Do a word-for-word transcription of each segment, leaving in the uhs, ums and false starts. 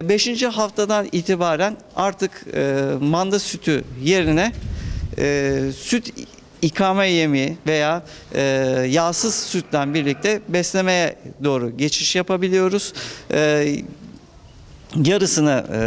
beşinci haftadan itibaren artık e, manda sütü yerine e, süt ikame yemi veya e, yağsız sütten birlikte beslemeye doğru geçiş yapabiliyoruz. E, yarısını e,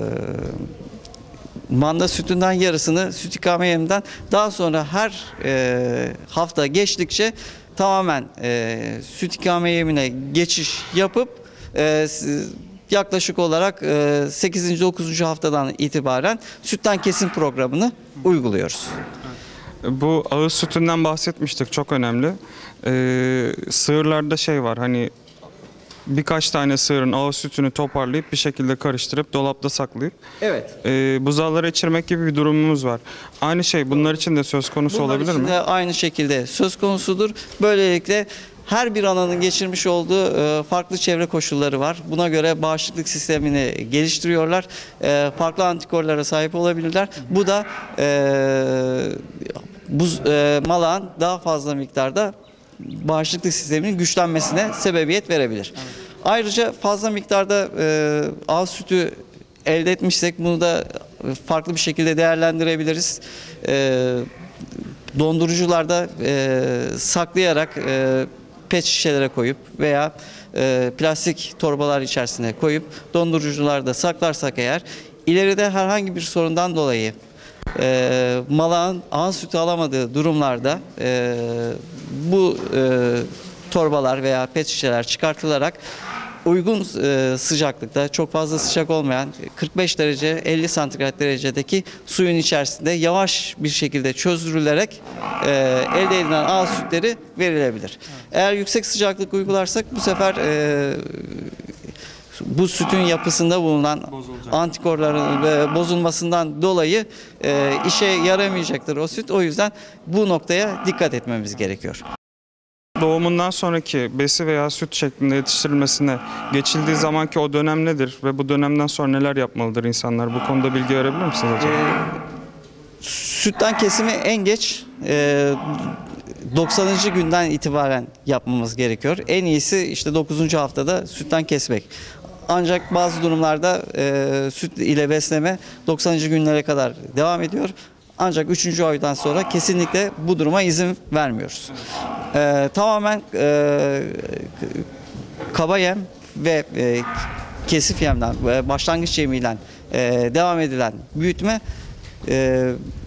manda sütünden, yarısını süt ikame yeminden, daha sonra her e, hafta geçtikçe tamamen e, süt ikame yemine geçiş yapıp e, yaklaşık olarak e, sekizinci dokuzuncu haftadan itibaren sütten kesim programını uyguluyoruz. Bu ağız sütünden bahsetmiştik, çok önemli. Ee, sığırlarda şey var, hani birkaç tane sığırın ağız sütünü toparlayıp bir şekilde karıştırıp dolapta saklayıp Evet. e, buzağlara içirmek gibi bir durumumuz var. Aynı şey bunlar için de söz konusu Bunlar olabilir için mi? de aynı şekilde söz konusudur. Böylelikle her bir ananın geçirmiş olduğu e, farklı çevre koşulları var. Buna göre bağışıklık sistemini geliştiriyorlar. E, farklı antikorlara sahip olabilirler. Bu da e, buz, e, malağın daha fazla miktarda bağışıklık sisteminin güçlenmesine sebebiyet verebilir. Evet. Ayrıca fazla miktarda e, ağız sütü elde etmişsek bunu da farklı bir şekilde değerlendirebiliriz. E, dondurucularda e, saklayarak e, pet şişelere koyup veya e, plastik torbalar içerisine koyup dondurucularda saklarsak eğer, ileride herhangi bir sorundan dolayı e, malağın ağız sütü alamadığı durumlarda e, bu e, torbalar veya pet şişeler çıkartılarak uygun e, sıcaklıkta, çok fazla sıcak olmayan kırk beş derece elli santigrat derecedeki suyun içerisinde yavaş bir şekilde çözdürülerek e, elde edilen ağız sütleri verilebilir. Evet. Eğer yüksek sıcaklık uygularsak bu sefer e, bu sütün yapısında bulunan Bozulacak. antikorların e, bozulmasından dolayı e, işe yaramayacaktır o süt. O yüzden bu noktaya dikkat etmemiz gerekiyor. Doğumundan sonraki besi veya süt şeklinde yetiştirilmesine geçildiği zamanki o dönem nedir ve bu dönemden sonra neler yapmalıdır insanlar? Bu konuda bilgi verebilir misiniz acaba? Ee, sütten kesimi en geç e, doksanıncı günden itibaren yapmamız gerekiyor. En iyisi işte dokuzuncu haftada sütten kesmek. Ancak bazı durumlarda e, süt ile besleme doksanıncı günlere kadar devam ediyor. Ancak üçüncü aydan sonra kesinlikle bu duruma izin vermiyoruz. Ee, tamamen e, kaba yem ve e, kesif yemden, e, başlangıç yemiyle e, devam edilen büyütme e,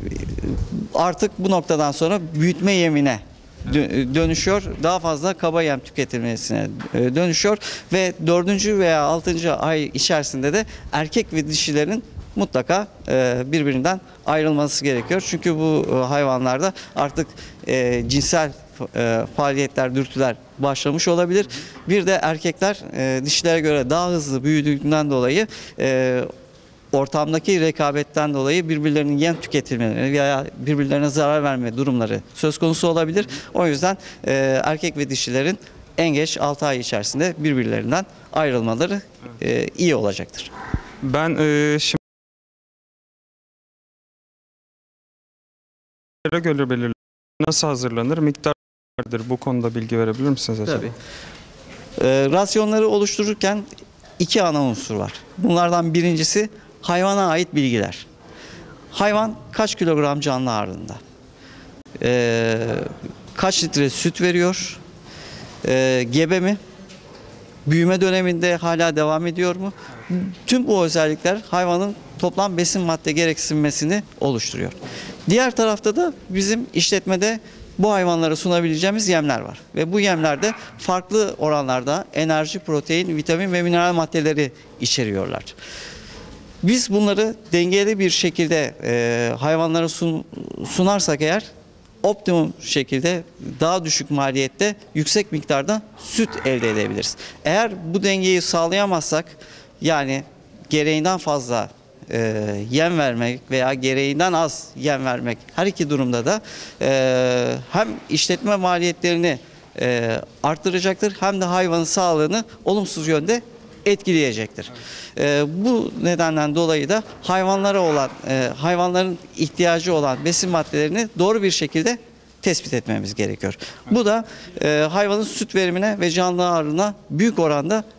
artık bu noktadan sonra büyütme yemine dönüşüyor. Daha fazla kaba yem tüketilmesine dönüşüyor ve dördüncü veya altıncı ay içerisinde de erkek ve dişilerin mutlaka e, birbirinden ayrılması gerekiyor. Çünkü bu e, hayvanlarda artık e, cinsel e, faaliyetler, dürtüler başlamış olabilir. Bir de erkekler e, dişilere göre daha hızlı büyüdüğünden dolayı e, ortamdaki rekabetten dolayı birbirlerinin yem tüketilmeleri veya birbirlerine zarar verme durumları söz konusu olabilir. O yüzden e, erkek ve dişilerin en geç altı ay içerisinde birbirlerinden ayrılmaları e, iyi olacaktır. Ben e, şimdi göre belirli nasıl hazırlanır, miktardır, bu konuda bilgi verebilir misiniz acaba? Tabii. E, rasyonları oluştururken iki ana unsur var. Bunlardan birincisi hayvana ait bilgiler. Hayvan kaç kilogram canlı ağırlığında? E, kaç litre süt veriyor? E, gebe mi? Büyüme döneminde hala devam ediyor mu? Tüm bu özellikler hayvanın toplam besin madde gereksinmesini oluşturuyor. Diğer tarafta da bizim işletmede bu hayvanlara sunabileceğimiz yemler var. Ve bu yemlerde farklı oranlarda enerji, protein, vitamin ve mineral maddeleri içeriyorlar. Biz bunları dengeli bir şekilde e, hayvanlara sun, sunarsak eğer optimum şekilde daha düşük maliyette yüksek miktarda süt elde edebiliriz. Eğer bu dengeyi sağlayamazsak, yani gereğinden fazla e, yem vermek veya gereğinden az yem vermek, her iki durumda da e, hem işletme maliyetlerini e, arttıracaktır hem de hayvanın sağlığını olumsuz yönde etkileyecektir. E, bu nedenden dolayı da hayvanlara olan, e, hayvanların ihtiyacı olan besin maddelerini doğru bir şekilde tespit etmemiz gerekiyor. Bu da e, hayvanın süt verimine ve canlı ağırlığına büyük oranda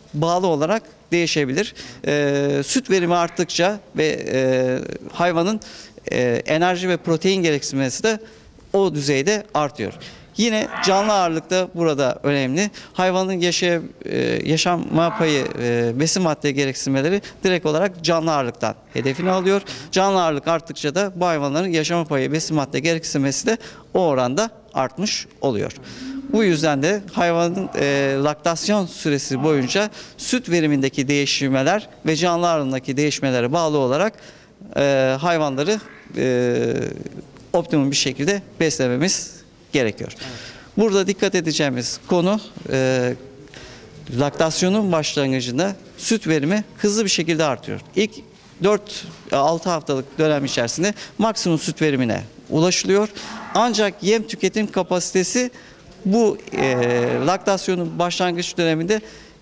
bağlı olarak değişebilir. E, süt verimi arttıkça ve e, hayvanın e, enerji ve protein gereksinmesi de o düzeyde artıyor. Yine canlı ağırlık da burada önemli. Hayvanın yaşay e, yaşama payı, e, besin madde gereksinmeleri direkt olarak canlı ağırlıktan hedefini alıyor. Canlı ağırlık arttıkça da bu hayvanların yaşama payı, besin madde gereksinmesi de o oranda artmış oluyor. Bu yüzden de hayvanın e, laktasyon süresi boyunca süt verimindeki değişmeler ve canlı ağırlığındaki değişmelere bağlı olarak e, hayvanları e, optimum bir şekilde beslememiz gerekiyor. Burada dikkat edeceğimiz konu e, laktasyonun başlangıcında süt verimi hızlı bir şekilde artıyor. İlk dört altı haftalık dönem içerisinde maksimum süt verimine ulaşılıyor. Ancak yem tüketim kapasitesi bu e, laktasyonun başlangıç döneminde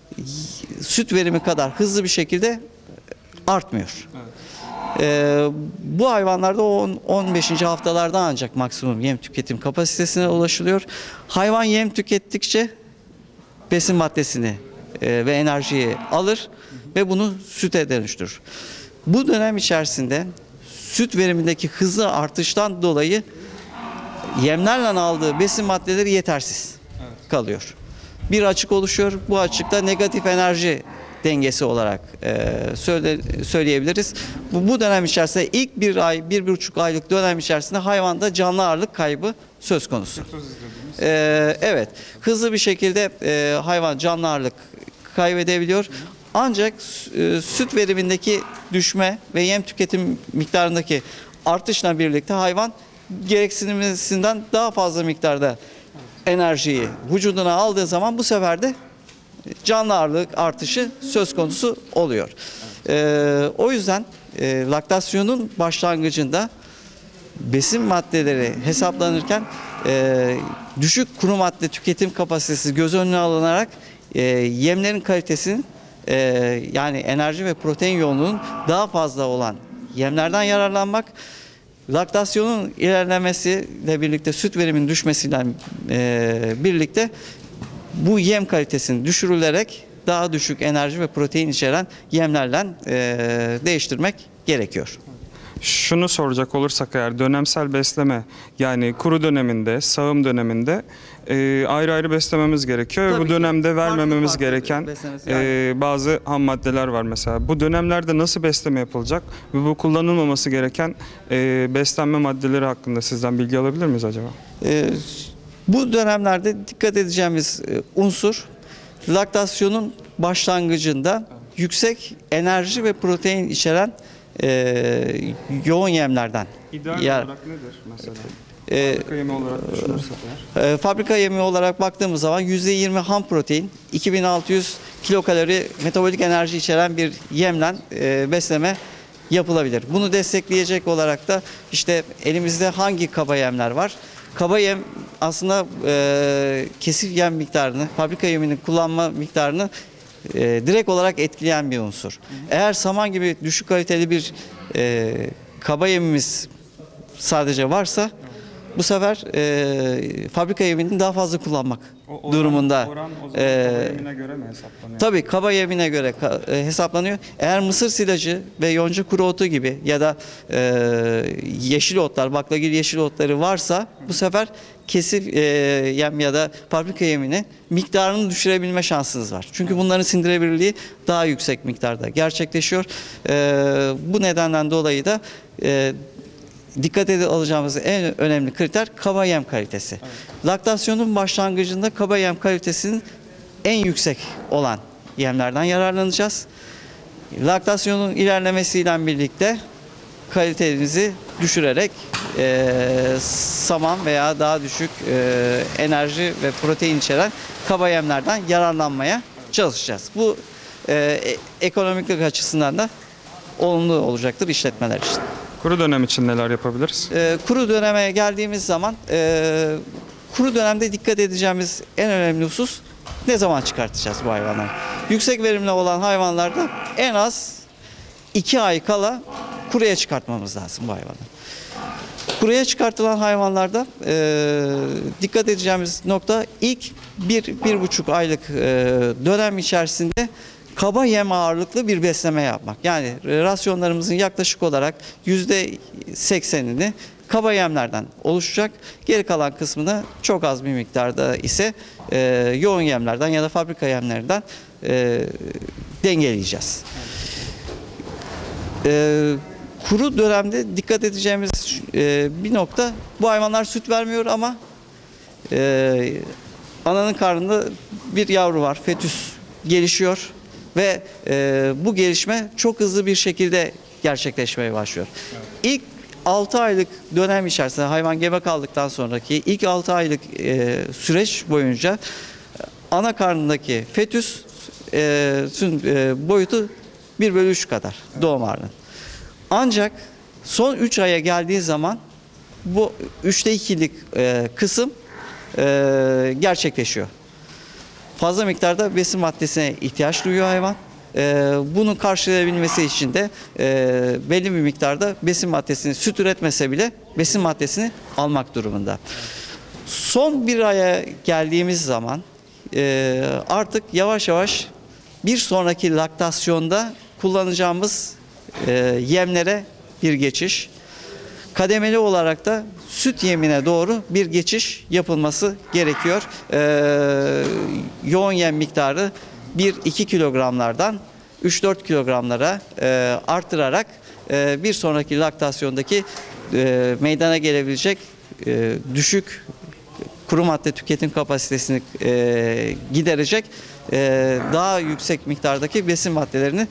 süt verimi kadar hızlı bir şekilde artmıyor. Evet. Ee, bu hayvanlarda on on beşinci haftalarda ancak maksimum yem tüketim kapasitesine ulaşılıyor. Hayvan yem tükettikçe besin maddesini e, ve enerjiyi alır ve bunu süte dönüştürür. Bu dönem içerisinde süt verimindeki hızlı artıştan dolayı yemlerle aldığı besin maddeleri yetersiz kalıyor. Bir açık oluşuyor. Bu açıkta negatif enerji dengesi olarak e, söyle, söyleyebiliriz. Bu, bu dönem içerisinde ilk bir ay, bir, bir buçuk aylık dönem içerisinde hayvanda canlı ağırlık kaybı söz konusu. E, evet, hızlı bir şekilde e, hayvan canlı ağırlık kaybedebiliyor. Ancak e, süt verimindeki düşme ve yem tüketim miktarındaki artışla birlikte hayvan gereksinimsinden daha fazla miktarda enerjiyi vücuduna aldığı zaman bu sefer de canlı ağırlık artışı söz konusu oluyor. Ee, o yüzden e, laktasyonun başlangıcında besin maddeleri hesaplanırken e, düşük kuru madde tüketim kapasitesi göz önüne alınarak e, yemlerin kalitesinin e, yani enerji ve protein yoğunluğunun daha fazla olan yemlerden yararlanmak, laktasyonun ilerlemesiyle birlikte süt veriminin düşmesiyle e, birlikte bu yem kalitesinin düşürülerek daha düşük enerji ve protein içeren yemlerle e, değiştirmek gerekiyor. Şunu soracak olursak eğer dönemsel besleme yani kuru döneminde, sağım döneminde e, ayrı ayrı beslememiz gerekiyor. Tabii Bu ki. dönemde vermememiz Farklı farklı gereken beslemesi e, yani. bazı ham maddeler var mesela. Bu dönemlerde nasıl besleme yapılacak ve bu kullanılmaması gereken e, beslenme maddeleri hakkında sizden bilgi alabilir miyiz acaba? E, bu dönemlerde dikkat edeceğimiz e, unsur laktasyonun başlangıcında yüksek enerji ve protein içeren e, yoğun yemlerden. İdeal Ya- olarak nedir mesela? E, Fabrika yemi olarak düşünürsek eğer. E, fabrika yemeği olarak baktığımız zaman yüzde yirmi ham protein, iki bin altı yüz kilokalori metabolik enerji içeren bir yemle e, besleme yapılabilir. Bunu destekleyecek olarak da işte elimizde hangi kaba yemler var? Kaba yem aslında e, kesif yem miktarını, fabrika yeminin kullanma miktarını e, direkt olarak etkileyen bir unsur. Eğer saman gibi düşük kaliteli bir e, kaba yemimiz sadece varsa bu sefer e, fabrika yemini daha fazla kullanmak O oran- durumunda. Oran o zaman e, kaba yemine göre mi hesaplanıyor? Tabii kaba yemine göre ka- e, hesaplanıyor. Eğer mısır silajı ve yonca kuru otu gibi ya da e, yeşil otlar, baklagil yeşil otları varsa bu sefer kesif e, yem ya da fabrika yemini miktarını düşürebilme şansınız var. Çünkü bunların sindirebilirliği daha yüksek miktarda gerçekleşiyor. E, bu nedenden dolayı da e, dikkat edip alacağımız en önemli kriter kaba yem kalitesi. Evet. Laktasyonun başlangıcında kaba yem kalitesinin en yüksek olan yemlerden yararlanacağız. Laktasyonun ilerlemesiyle birlikte kalitemizi düşürerek e, saman veya daha düşük e, enerji ve protein içeren kaba yemlerden yararlanmaya çalışacağız. Bu e, ekonomiklik açısından da olumlu olacaktır işletmeler için. Kuru dönem için neler yapabiliriz? E, kuru döneme geldiğimiz zaman e, kuru dönemde dikkat edeceğimiz en önemli husus ne zaman çıkartacağız bu hayvanları? Yüksek verimli olan hayvanlarda en az iki ay kala kuruya çıkartmamız lazım bu hayvanları. Kuruya çıkartılan hayvanlarda e, dikkat edeceğimiz nokta ilk bir, bir buçuk aylık e, dönem içerisinde kaba yem ağırlıklı bir besleme yapmak. Yani rasyonlarımızın yaklaşık olarak yüzde seksenini kaba yemlerden oluşacak. Geri kalan kısmını çok az bir miktarda ise e, yoğun yemlerden ya da fabrika yemlerinden e, dengeleyeceğiz. E, kuru dönemde dikkat edeceğimiz e, bir nokta, bu hayvanlar süt vermiyor ama e, ananın karnında bir yavru var, fetüs gelişiyor ve e, bu gelişme çok hızlı bir şekilde gerçekleşmeye başlıyor. Evet. İlk altı aylık dönem içerisinde, hayvan gebe kaldıktan sonraki ilk altı aylık e, süreç boyunca ana karnındaki fetüs e, e, boyutu bir bölü üç kadar doğum ağırlığının. Ancak son üç aya geldiği zaman bu üçte ikilik e, kısım e, gerçekleşiyor. Fazla miktarda besin maddesine ihtiyaç duyuyor hayvan. Ee, bunu karşılayabilmesi için de e, belli bir miktarda besin maddesini, süt üretmese bile besin maddesini almak durumunda. Son bir aya geldiğimiz zaman e, artık yavaş yavaş bir sonraki laktasyonda kullanacağımız e, yemlere bir geçiş, kademeli olarak da süt yemine doğru bir geçiş yapılması gerekiyor. Ee, yoğun yem miktarı bir iki kilogramlardan üç dört kilogramlara e, artırarak e, bir sonraki laktasyondaki e, meydana gelebilecek e, düşük kuru madde tüketim kapasitesini e, giderecek e, daha yüksek miktardaki besin maddelerini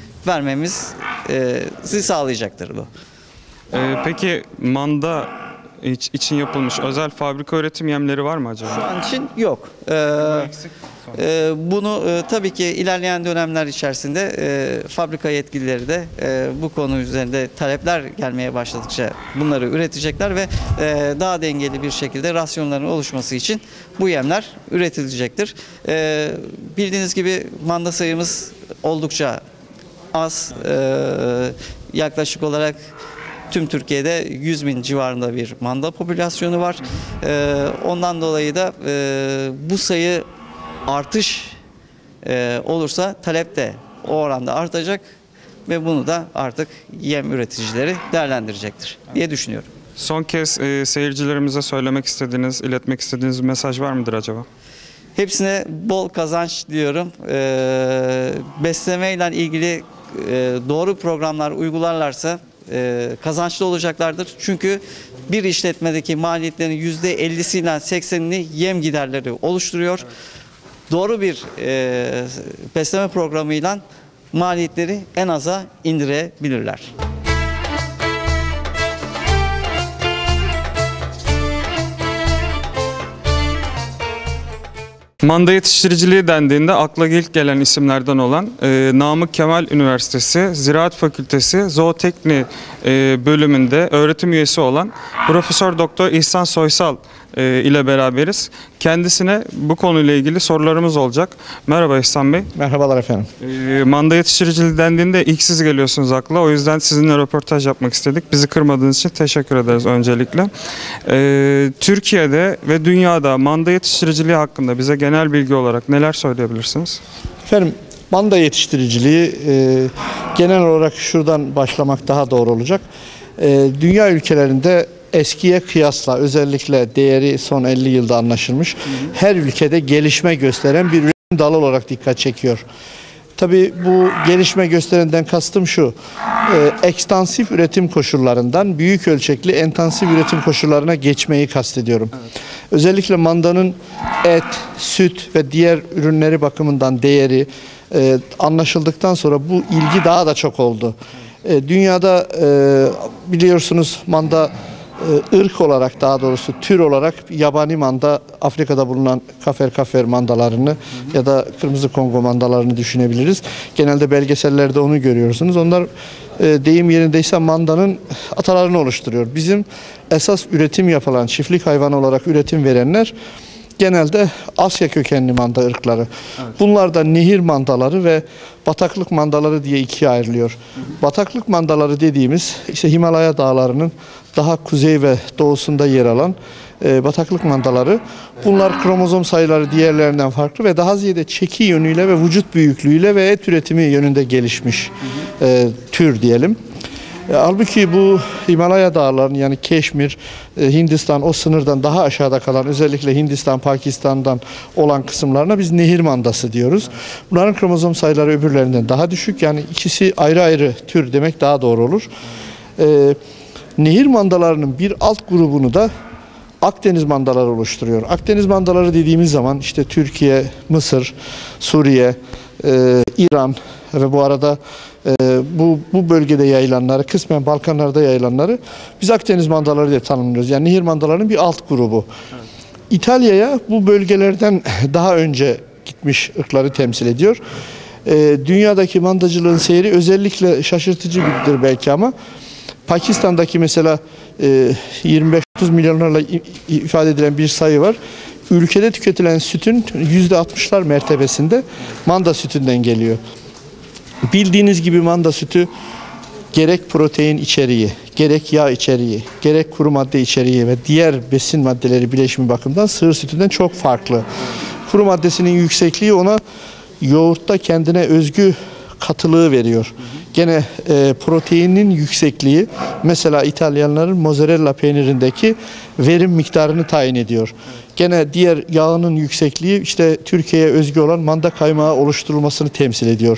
vermemizi sağlayacaktır bu. Ee, peki manda iç- için yapılmış özel fabrika üretim yemleri var mı acaba? Şu an için yok. Ee, e, bunu e, tabii ki ilerleyen dönemler içerisinde e, fabrika yetkilileri de e, bu konu üzerinde talepler gelmeye başladıkça bunları üretecekler ve e, daha dengeli bir şekilde rasyonların oluşması için bu yemler üretilecektir. E, bildiğiniz gibi manda sayımız oldukça az. E, yaklaşık olarak tüm Türkiye'de yüz bin civarında bir manda popülasyonu var. Ee, ondan dolayı da e, bu sayı artış e, olursa talep de o oranda artacak ve bunu da artık yem üreticileri değerlendirecektir diye düşünüyorum. Son kez e, seyircilerimize söylemek istediğiniz, iletmek istediğiniz bir mesaj var mıdır acaba? Hepsine bol kazanç diliyorum. Ee, beslemeyle ilgili e, doğru programlar uygularlarsa e, kazançlı olacaklardır. Çünkü bir işletmedeki maliyetlerin yüzde ellisiyle seksenini yem giderleri oluşturuyor. Evet. Doğru bir e, besleme programıyla maliyetleri en aza indirebilirler. Manda yetiştiriciliği dendiğinde akla ilk gelen isimlerden olan e, Namık Kemal Üniversitesi Ziraat Fakültesi Zootekni e, bölümünde öğretim üyesi olan Profesör Doktor İhsan Soysal e, ile beraberiz. Kendisine bu konuyla ilgili sorularımız olacak. Merhaba İhsan Bey. Merhabalar efendim. E, manda yetiştiriciliği dendiğinde ilk siz geliyorsunuz akla. O yüzden sizinle röportaj yapmak istedik. Bizi kırmadığınız için teşekkür ederiz öncelikle. E, Türkiye'de ve dünyada manda yetiştiriciliği hakkında bize genel bilgi olarak neler söyleyebilirsiniz? Efendim manda yetiştiriciliği e, genel olarak şuradan başlamak daha doğru olacak. E, dünya ülkelerinde eskiye kıyasla özellikle değeri son elli yılda anlaşılmış, hı hı, her ülkede gelişme gösteren bir üretim dalı olarak dikkat çekiyor. Tabii bu gelişme gösterenden kastım şu, e, ekstansif üretim koşullarından büyük ölçekli intensif üretim koşullarına geçmeyi kastediyorum. Evet. Özellikle mandanın et, süt ve diğer ırünleri bakımından değeri e, anlaşıldıktan sonra bu ilgi daha da çok oldu. E, dünyada e, biliyorsunuz manda e, ırk olarak, daha doğrusu tür olarak yabani manda, Afrika'da bulunan kafer kafer mandalarını, hı hı, ya da kırmızı Kongo mandalarını düşünebiliriz. Genelde belgesellerde onu görüyorsunuz. Onlar e, deyim yerindeyse mandanın atalarını oluşturuyor. Bizim esas üretim yapılan çiftlik hayvanı olarak üretim verenler genelde Asya kökenli manda ırkları. Evet. Bunlar da nehir mandaları ve bataklık mandaları diye ikiye ayrılıyor. Hı hı. Bataklık mandaları dediğimiz işte Himalaya dağlarının daha kuzey ve doğusunda yer alan e, bataklık mandaları. Bunlar kromozom sayıları diğerlerinden farklı ve daha ziyade çeki yönüyle ve vücut büyüklüğüyle ve et üretimi yönünde gelişmiş e, tür diyelim. E, halbuki bu Himalaya dağlarının yani Keşmir, e, Hindistan o sınırdan daha aşağıda kalan özellikle Hindistan, Pakistan'dan olan kısımlarına biz nehir mandası diyoruz. Bunların kromozom sayıları öbürlerinden daha düşük. Yani ikisi ayrı ayrı tür demek daha doğru olur. E, nehir mandalarının bir alt grubunu da Akdeniz mandaları oluşturuyor. Akdeniz mandaları dediğimiz zaman işte Türkiye, Mısır, Suriye, e, İran ve bu arada e, bu bu bölgede yayılanları, kısmen Balkanlarda yayılanları biz Akdeniz mandaları diye tanımlıyoruz. Yani nehir mandalarının bir alt grubu. Evet. İtalya'ya bu bölgelerden daha önce gitmiş ırkları temsil ediyor. E, dünyadaki mandacılığın seyri özellikle şaşırtıcı birdir belki ama Pakistan'daki mesela e, yirmi beş otuz milyonlarla ifade edilen bir sayı var. Ülkede tüketilen sütün yüzde altmışlar mertebesinde manda sütünden geliyor. Bildiğiniz gibi manda sütü gerek protein içeriği, gerek yağ içeriği, gerek kuru madde içeriği ve diğer besin maddeleri bileşimi bakımından sığır sütünden çok farklı. Kuru maddesinin yüksekliği ona yoğurtta kendine özgü katılığı veriyor. Gene e, proteinin yüksekliği mesela İtalyanların mozzarella peynirindeki verim miktarını tayin ediyor. Gene diğer yağının yüksekliği işte Türkiye'ye özgü olan manda kaymağı oluşturulmasını temsil ediyor.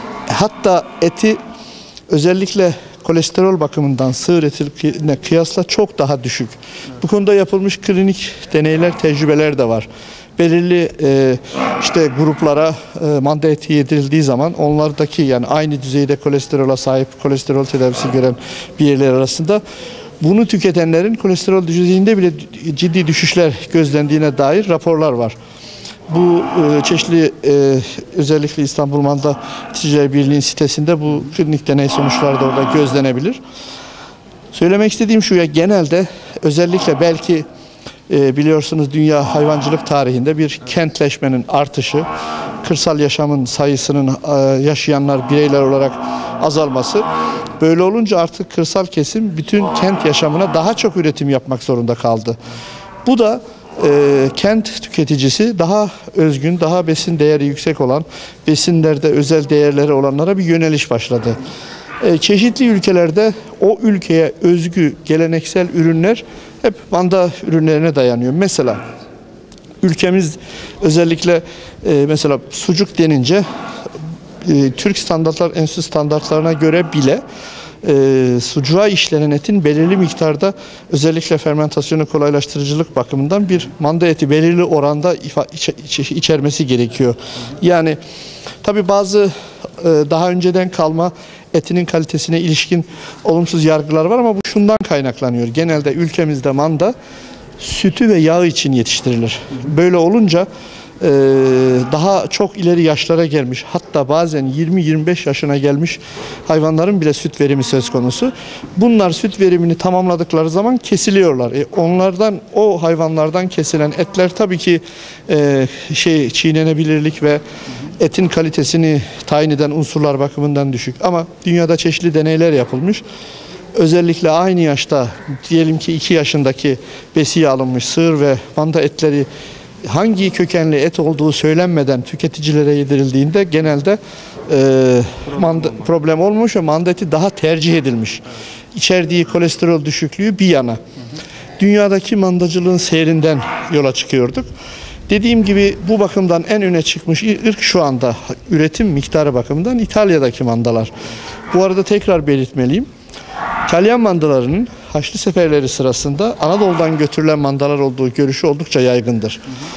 Hatta eti özellikle kolesterol bakımından sığır etine kıyasla çok daha düşük. Bu konuda yapılmış klinik deneyler, tecrübeler de var. Belirli e, işte gruplara e, manda eti yedirildiği zaman onlardaki yani aynı düzeyde kolesterola sahip kolesterol tedavisi gören bireyler arasında bunu tüketenlerin kolesterol düzeyinde bile ciddi düşüşler gözlendiğine dair raporlar var. Bu e, çeşitli e, özellikle İstanbul Manda Tüccar Birliği'nin sitesinde bu klinik deney sonuçları da orada gözlenebilir. Söylemek istediğim şu ya genelde özellikle belki e, biliyorsunuz dünya hayvancılık tarihinde bir kentleşmenin artışı, kırsal yaşamın sayısının e, yaşayanlar bireyler olarak azalması. Böyle olunca artık kırsal kesim bütün kent yaşamına daha çok üretim yapmak zorunda kaldı. Bu da e, kent tüketicisi daha özgün, daha besin değeri yüksek olan, besinlerde özel değerleri olanlara bir yöneliş başladı. E, çeşitli ülkelerde o ülkeye özgü geleneksel ürünler hep manda ürünlerine dayanıyor. Mesela ülkemiz özellikle e, mesela sucuk denince e, Türk Standartlar Enstitüsü standartlarına göre bile e, sucuğa işlenen etin belirli miktarda özellikle fermentasyonu kolaylaştırıcılık bakımından bir manda eti belirli oranda ifa, iç, iç, içermesi gerekiyor. Yani tabi bazı e, daha önceden kalma etinin kalitesine ilişkin olumsuz yargılar var ama bu şundan kaynaklanıyor. Genelde ülkemizde manda sütü ve yağı için yetiştirilir. Böyle olunca e, daha çok ileri yaşlara gelmiş, hatta bazen yirmi yirmi beş yaşına gelmiş hayvanların bile süt verimi söz konusu. Bunlar süt verimini tamamladıkları zaman kesiliyorlar. E, onlardan, o hayvanlardan kesilen etler tabii ki e, şey çiğnenebilirlik ve etin kalitesini tayin eden unsurlar bakımından düşük. Ama dünyada çeşitli deneyler yapılmış. Özellikle aynı yaşta diyelim ki iki yaşındaki besiye alınmış sığır ve manda etleri hangi kökenli et olduğu söylenmeden tüketicilere yedirildiğinde genelde e, manda, problem olmuş ve manda eti daha tercih edilmiş. İçerdiği kolesterol düşüklüğü bir yana. Dünyadaki mandacılığın seyrinden yola çıkıyorduk. Dediğim gibi bu bakımdan en öne çıkmış ırk şu anda üretim miktarı bakımından İtalya'daki mandalar. Bu arada tekrar belirtmeliyim. İtalyan mandalarının Haçlı seferleri sırasında Anadolu'dan götürülen mandalar olduğu görüşü oldukça yaygındır.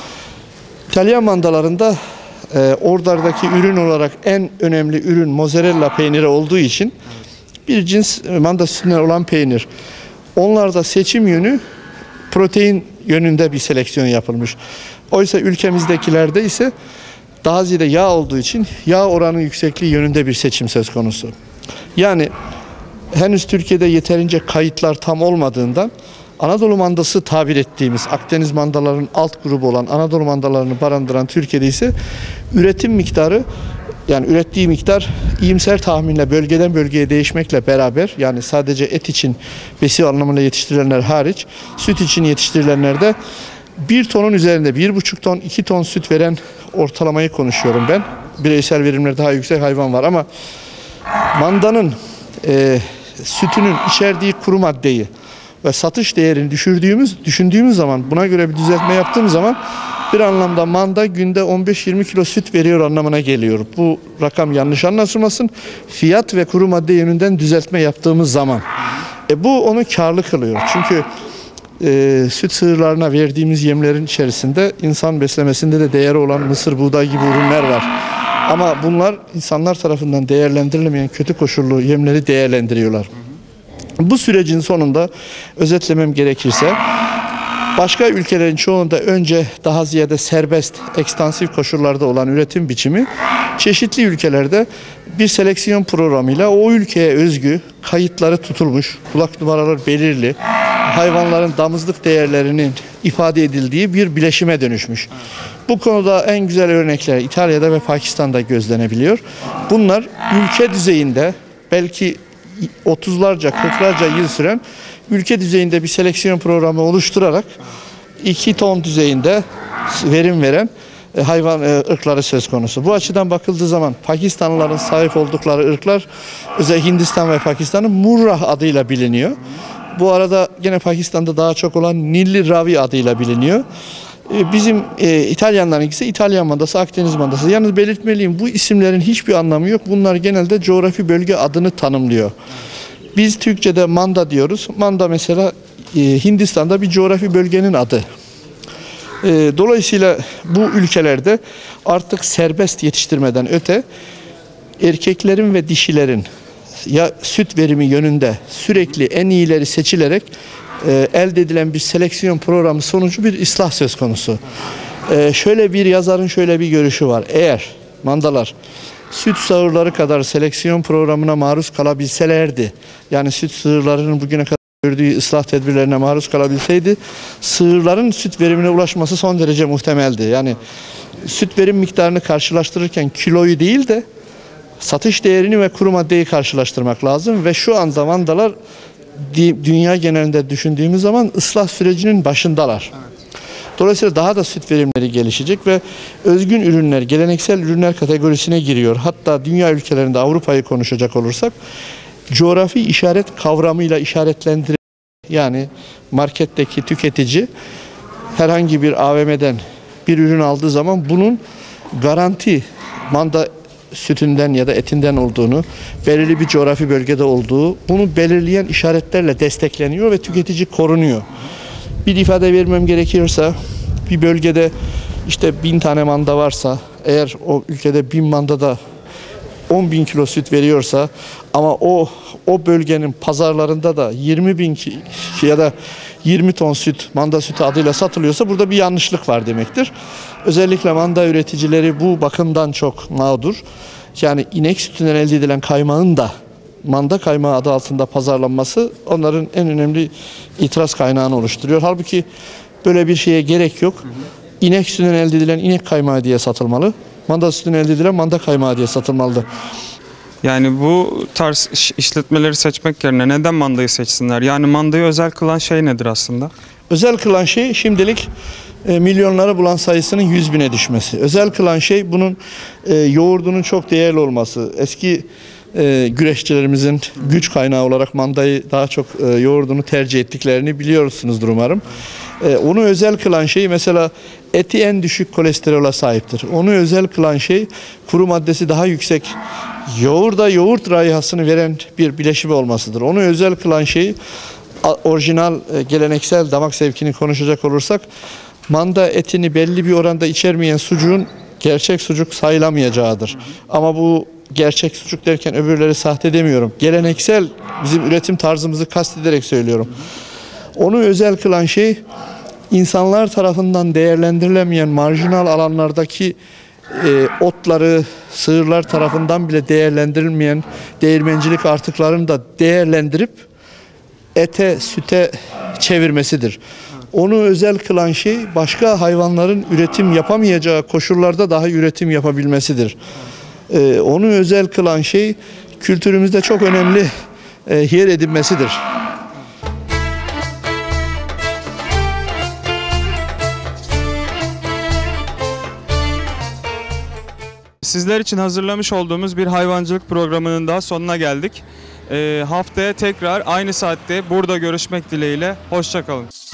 İtalyan mandalarında e, oradaki ürün olarak en önemli ürün mozzarella peyniri olduğu için bir cins manda sütünden olan peynir. Onlarda seçim yönü protein yönünde bir seleksiyon yapılmış. Oysa ülkemizdekilerde ise daha ziyade yağ olduğu için yağ oranı yüksekliği yönünde bir seçim söz konusu. Yani henüz Türkiye'de yeterince kayıtlar tam olmadığından Anadolu mandası tabir ettiğimiz Akdeniz mandalarının alt grubu olan Anadolu mandalarını barındıran Türkiye'de ise üretim miktarı Yani ürettiği miktar iyimser tahminle bölgeden bölgeye değişmekle beraber, yani sadece et için besi anlamında yetiştirilenler hariç, süt için yetiştirilenlerde bir tonun üzerinde bir buçuk ton, iki ton süt veren ortalamayı konuşuyorum ben. Bireysel verimler daha yüksek hayvan var ama mandanın e, sütünün içerdiği kuru maddeyi ve satış değerini düşürdüğümüz, düşündüğümüz zaman, buna göre bir düzeltme yaptığım zaman bir anlamda manda günde on beş yirmi kilo süt veriyor anlamına geliyor. Bu rakam yanlış anlaşılmasın. Fiyat ve kuru madde yönünden düzeltme yaptığımız zaman. E bu onu karlı kılıyor. Çünkü e, süt sığırlarına verdiğimiz yemlerin içerisinde insan beslemesinde de değeri olan mısır, buğday gibi ürünler var. Ama bunlar insanlar tarafından değerlendirilemeyen kötü koşullu yemleri değerlendiriyorlar. Bu sürecin sonunda özetlemem gerekirse, başka ülkelerin çoğunda önce daha ziyade serbest, ekstansif koşullarda olan üretim biçimi, çeşitli ülkelerde bir seleksiyon programıyla o ülkeye özgü kayıtları tutulmuş, kulak numaraları belirli, hayvanların damızlık değerlerinin ifade edildiği bir bileşime dönüşmüş. Bu konuda en güzel örnekler İtalya'da ve Pakistan'da gözlenebiliyor. Bunlar ülke düzeyinde belki otuzlarca, kırklarca yıl süren ülke düzeyinde bir seleksiyon programı oluşturarak iki ton düzeyinde verim veren hayvan ırkları söz konusu. Bu açıdan bakıldığı zaman Pakistanlıların sahip oldukları ırklar, özellikle Hindistan ve Pakistan'ın Murrah adıyla biliniyor. Bu arada yine Pakistan'da daha çok olan Nilli Ravi adıyla biliniyor. Bizim e, İtalyanların ise İtalyan mandası, Akdeniz mandası. Yalnız belirtmeliyim, bu isimlerin hiçbir anlamı yok. Bunlar genelde coğrafi bölge adını tanımlıyor. Biz Türkçe'de manda diyoruz. Manda mesela e, Hindistan'da bir coğrafi bölgenin adı. E, dolayısıyla bu ülkelerde artık serbest yetiştirmeden öte erkeklerin ve dişilerin ya süt verimi yönünde sürekli en iyileri seçilerek e, elde edilen bir seleksiyon programı sonucu bir ıslah söz konusu. E, şöyle bir yazarın şöyle bir görüşü var. Eğer mandalar süt sağırları kadar seleksiyon programına maruz kalabilselerdi, yani süt sığırlarının bugüne kadar gördüğü ıslah tedbirlerine maruz kalabilseydi, sığırların süt verimine ulaşması son derece muhtemeldi. Yani süt verim miktarını karşılaştırırken kiloyu değil de satış değerini ve kuru maddeyi karşılaştırmak lazım ve şu anda mandalar dünya genelinde düşündüğümüz zaman ıslah sürecinin başındalar. Dolayısıyla daha da süt verimleri gelişecek ve özgün ürünler, geleneksel ürünler kategorisine giriyor. Hatta dünya ülkelerinde Avrupa'yı konuşacak olursak coğrafi işaret kavramıyla işaretlendirilmiş, yani marketteki tüketici herhangi bir A V M'den bir ürün aldığı zaman bunun garanti manda sütünden ya da etinden olduğunu, belirli bir coğrafi bölgede olduğu, bunu belirleyen işaretlerle destekleniyor ve tüketici korunuyor. Bir ifade vermem gerekirse, bir bölgede işte bin tane manda varsa, eğer o ülkede bin manda da on bin kilo süt veriyorsa ama o o bölgenin pazarlarında da yirmi bin ya da yirmi ton süt, manda sütü adıyla satılıyorsa burada bir yanlışlık var demektir. Özellikle manda üreticileri bu bakımdan çok mağdur. Yani inek sütünden elde edilen kaymağın da manda kaymağı adı altında pazarlanması onların en önemli itiraz kaynağını oluşturuyor. Halbuki böyle bir şeye gerek yok. İnek sütünden elde edilen inek kaymağı diye satılmalı. Manda sütünden elde edilen manda kaymağı diye satılmalı. Yani bu tarz iş- işletmeleri seçmek yerine neden mandayı seçsinler? Yani mandayı özel kılan şey nedir aslında? Özel kılan şey şimdilik e, milyonları bulan sayısının yüz bine düşmesi. Özel kılan şey bunun e, yoğurdunun çok değerli olması. Eski e, güreşçilerimizin güç kaynağı olarak mandayı daha çok e, yoğurdunu tercih ettiklerini biliyorsunuzdur umarım. E, onu özel kılan şey mesela eti en düşük kolesterola sahiptir. Onu özel kılan şey kuru maddesi daha yüksek, yoğurda yoğurt rayihasını veren bir bileşimi olmasıdır. Onu özel kılan şey orijinal e, geleneksel damak zevkini konuşacak olursak manda etini belli bir oranda içermeyen sucuğun gerçek sucuk sayılamayacağıdır. Ama bu gerçek sucuk derken öbürleri sahte demiyorum. Geleneksel bizim üretim tarzımızı kastederek söylüyorum. Onu özel kılan şey insanlar tarafından değerlendirilemeyen marjinal alanlardaki e, otları, sığırlar tarafından bile değerlendirilmeyen değirmencilik artıklarını da değerlendirip ete, süte çevirmesidir. Onu özel kılan şey başka hayvanların üretim yapamayacağı koşullarda daha üretim yapabilmesidir. E, onu özel kılan şey kültürümüzde çok önemli e, yer edinmesidir. Sizler için hazırlamış olduğumuz bir hayvancılık programının daha sonuna geldik. Ee, haftaya tekrar aynı saatte burada görüşmek dileğiyle. Hoşça kalın.